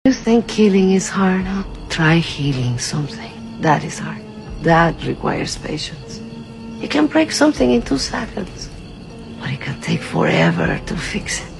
You think healing is hard, huh? Try healing something. That is hard. That requires patience. You can break something in 2 seconds, but it can take forever to fix it.